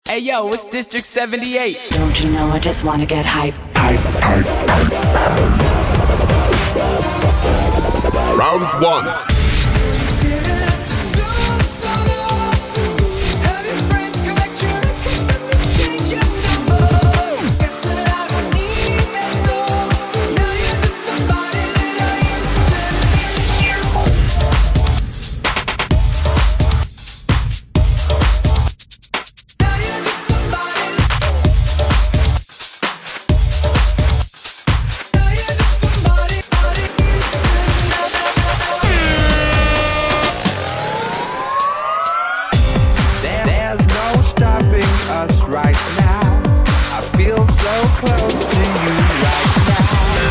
Hey yo, it's District 78. Don't you know I just wanna get hype? Round one. Right now, I feel so close to you right now.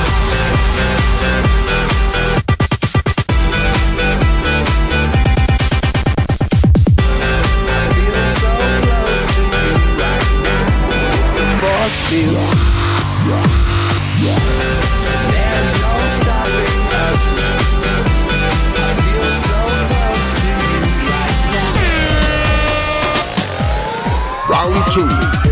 I feel so close to you right now. It's a force field. There's no stopping us. I feel so close to you right now. Round two.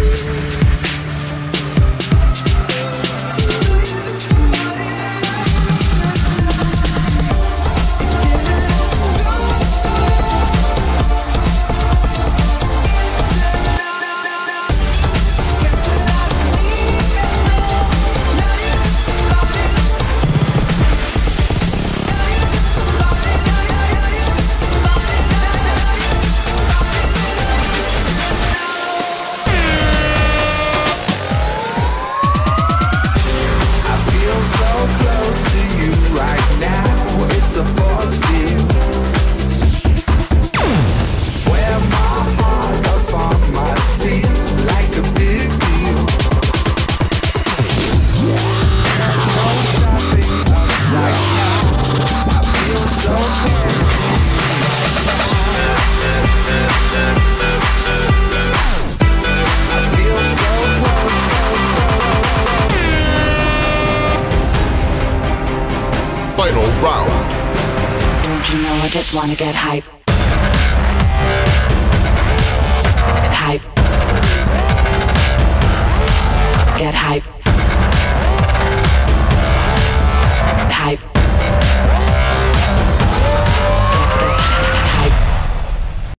Final round. Don't you know I just wanna get hype? Hype. Get hype.